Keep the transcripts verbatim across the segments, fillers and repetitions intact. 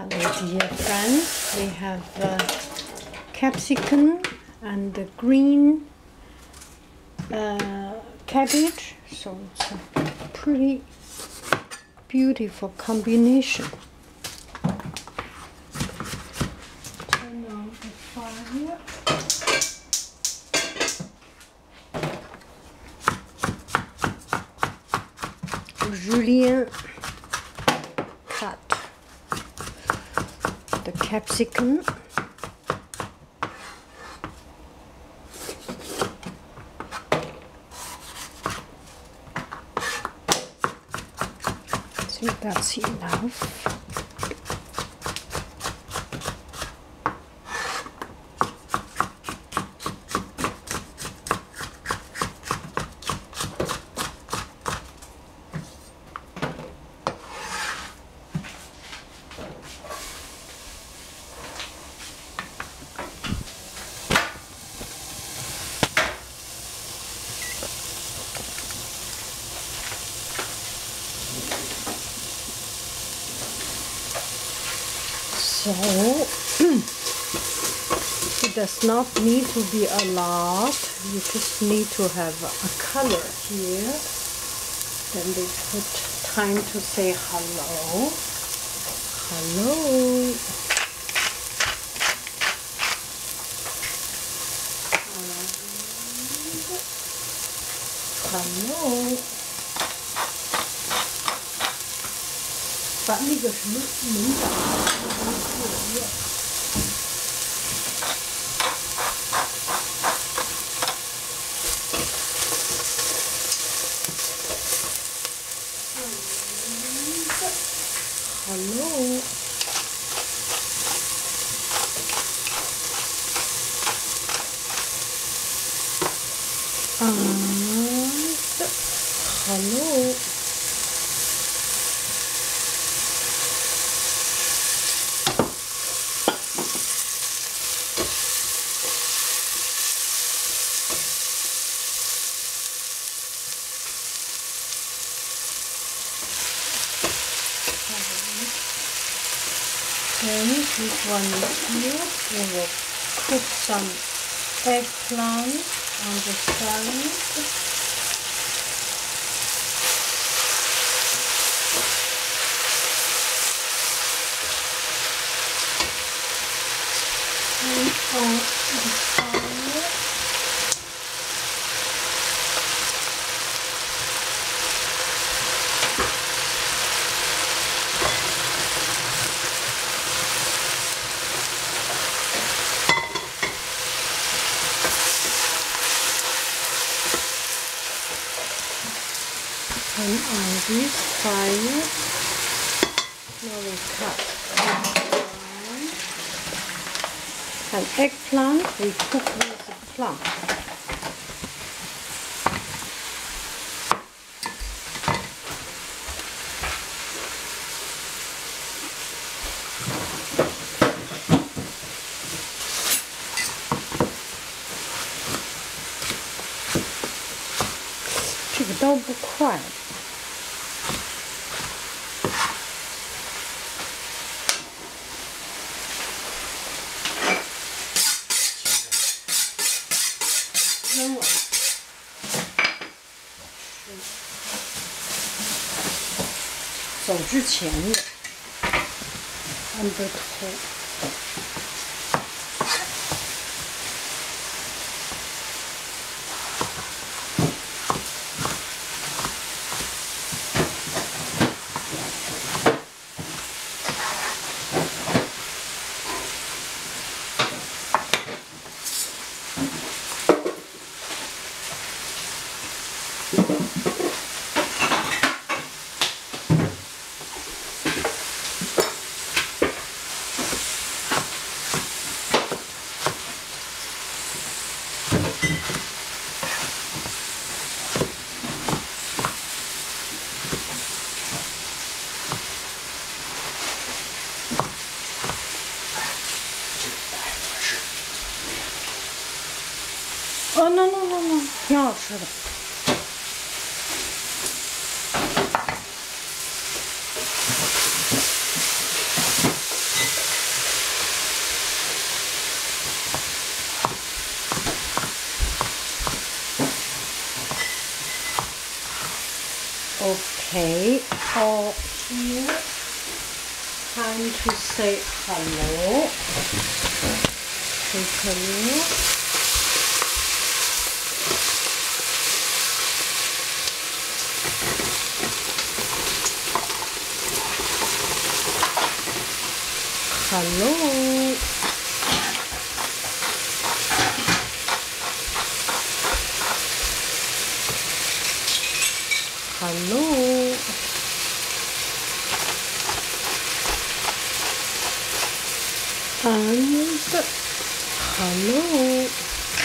Hello dear friends, we have uh, capsicum and the green uh, cabbage, so it's a pretty beautiful combination. Turn on the fire. Julien cut the capsicum. I think that's enough. So it does not need to be a lot, you just need to have a color here. Then they put time to say hello. Hello. Hello. 把那个什么门打开。Hello. And hello. Then this one is here. We will cook some eggplant on the side. And on the fire. And on this fire, now we cut an eggplant, we cook with the plum. This 个刀不快。 扔了，走之前的按着头。哦 ，no no no no， 挺好吃的。 all here. Time to say hello. Take a look. Hello. Hello. And hello.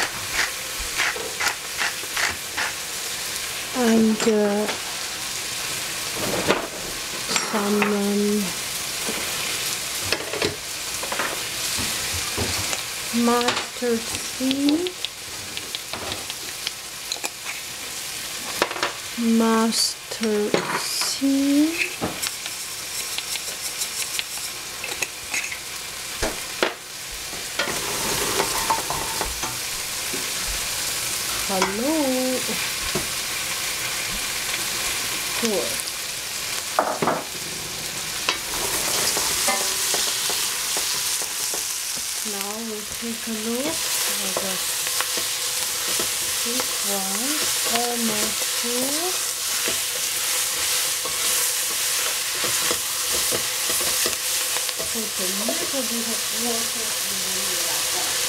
And uh, some um, mustard seed. Mustard seed. Hello. Good. Now we take a look at this one, almost full. Put a little bit of water and then you like that.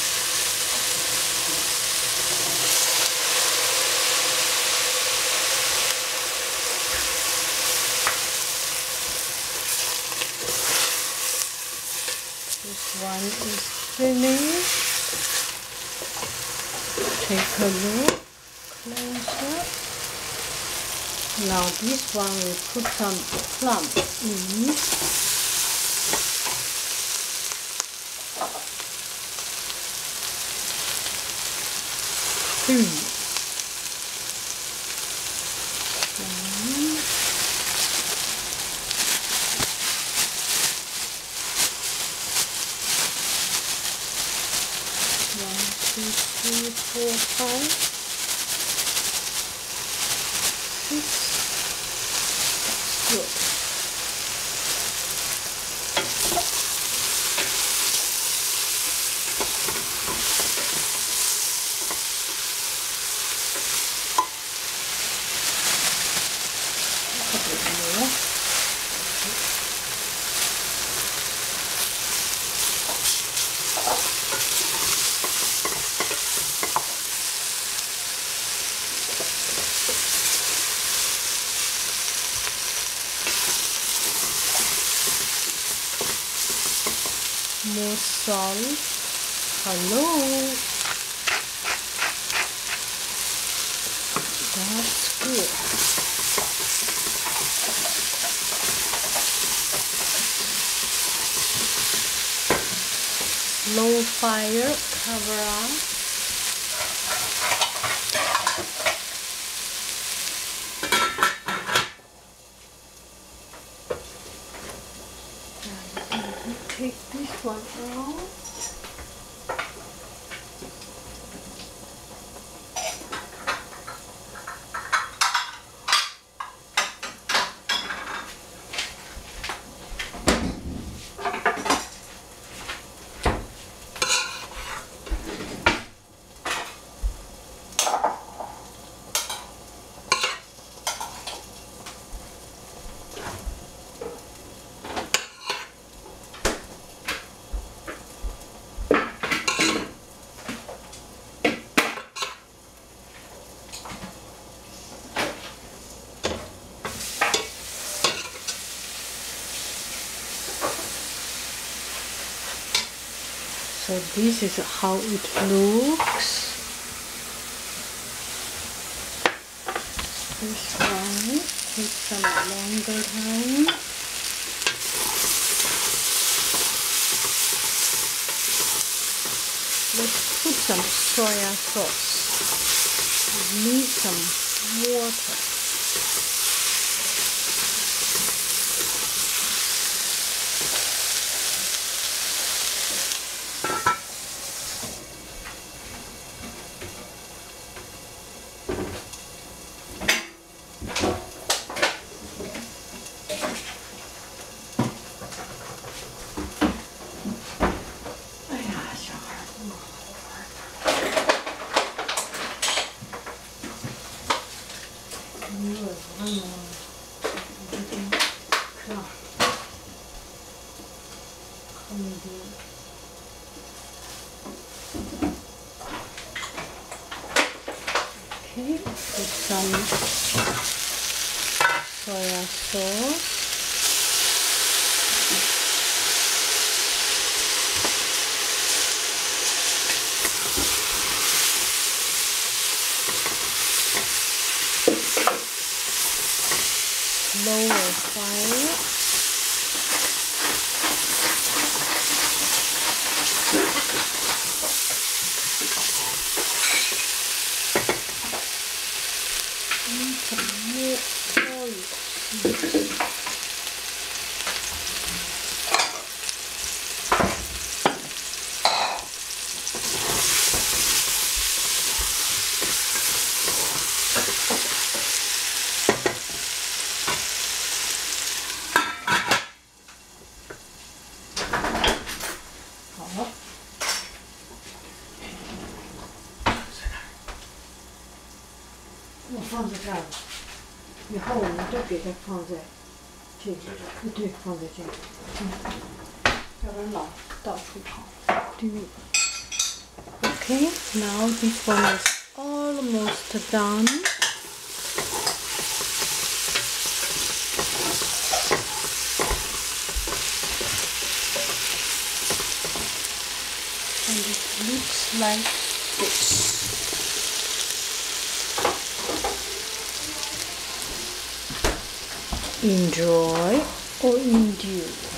This one is finished. Take a look closer. Now this one we put some plum in. Three. Two, three, four, five, six. Good. A bit more. More salt. Hello. That's good. Low fire, cover up. Take this one out. So this is how it looks. This one takes some longer time. Let's put some soya sauce. We need some water. medium. Okay, put some soya sauce. Lower fire. And some more oil.我放在这儿了，以后我们都给它放在这里，对，放在这里，嗯，要不然老到处跑。对。Okay, now this one is almost done. And it looks like this. Enjoy or endure.